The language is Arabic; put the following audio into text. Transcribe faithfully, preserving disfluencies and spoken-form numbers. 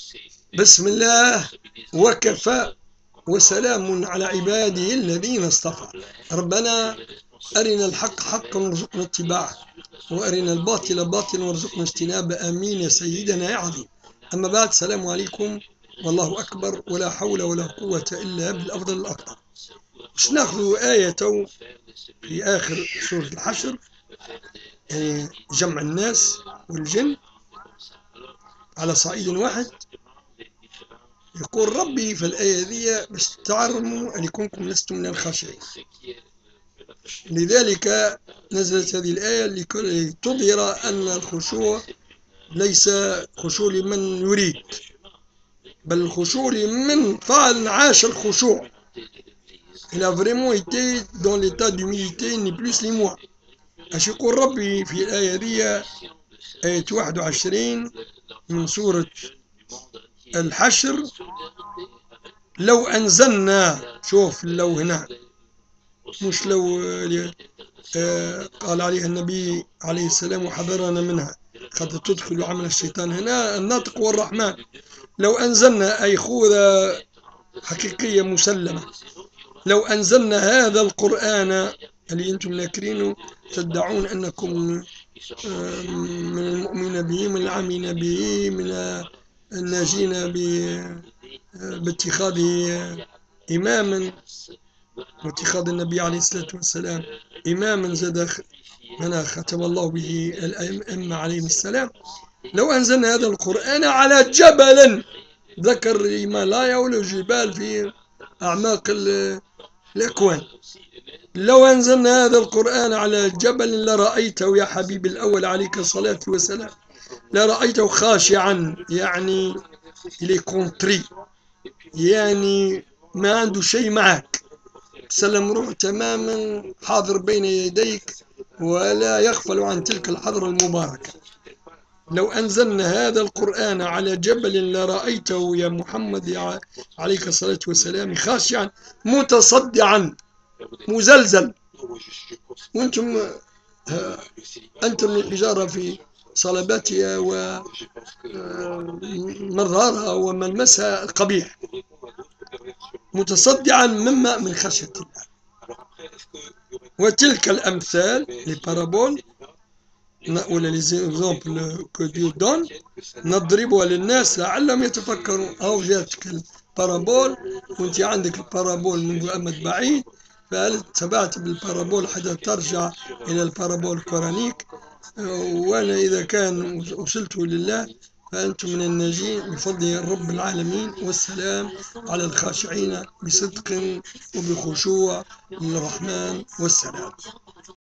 بسم الله وكفى وسلام على عباده الذين اصطفى. ربنا أرنا الحق حقا وارزقنا اتباعه، وأرنا الباطل باطلا وارزقنا اجتنابه، آمين يا سيدنا يا عظيم. أما بعد، السلام عليكم والله أكبر، ولا حول ولا قوة إلا بالأفضل الأكبر. باش ناخذ آية في آخر سورة الحشر، يعني جمع الناس والجن على صعيد واحد. يقول ربي في الآية ذي باش تعلموا أن يكونكم لستم من الخاشعين. لذلك نزلت هذه الآية لتظهر أن الخشوع ليس خشوع لمن يريد، بل الخشوع لمن فعل عاش الخشوع. Il a vraiment été dans l'état d'humilité, ni plus ni moins. اش يقول ربي في الآية ذي، آية واحد وعشرين من سورة الحشر: لو أنزلنا، شوف لو هنا مش لو آه قال عليها النبي عليه السلام وحذرنا منها قد تدخل عمل الشيطان، هنا الناطق والرحمن. لو أنزلنا أي خوذة حقيقية مسلمة. لو أنزلنا هذا القرآن اللي أنتم ناكرينه تدعون أنكم من المؤمنين به، من العاملين به، من الناجين باتخاذه إماما، واتخاذ النبي عليه الصلاة والسلام إماما زاد من ختم الله به الأئمة عليهم السلام. لو أنزلنا هذا القرآن على جبل، ذكر الهيمالايا والجبال في أعماق الأكوان، لو أنزلنا هذا القرآن على جبل لرأيته يا حبيبي الأول عليك الصلاة والسلام، لرأيته خاشعا، يعني إلي كونتري، يعني ما عنده شيء معك، سلم روح تماما، حاضر بين يديك ولا يغفل عن تلك الحضرة المباركة. لو أنزلنا هذا القرآن على جبل لرأيته يا محمد عليك الصلاة والسلام خاشعا متصدعا مزلزل، وانتم أنتم الحجارة في صلباتها ومرارها وملمسها القبيح، متصدعا مما من خشية الله. وتلك الأمثال لي بارابول ولا لي زيكزامبل كو ديو دون نضربها للناس لعلهم يتفكرون. أو جاتك البارابول وانت عندك البارابول منذ أمد بعيد، فهل تبعت بالبارابول حتى ترجع إلى البارابول القرانيك؟ وأنا إذا كان وصلت لله فأنتم من الناجين بفضل رب العالمين. والسلام على الخاشعين بصدق وبخشوع للرحمن، والسلام.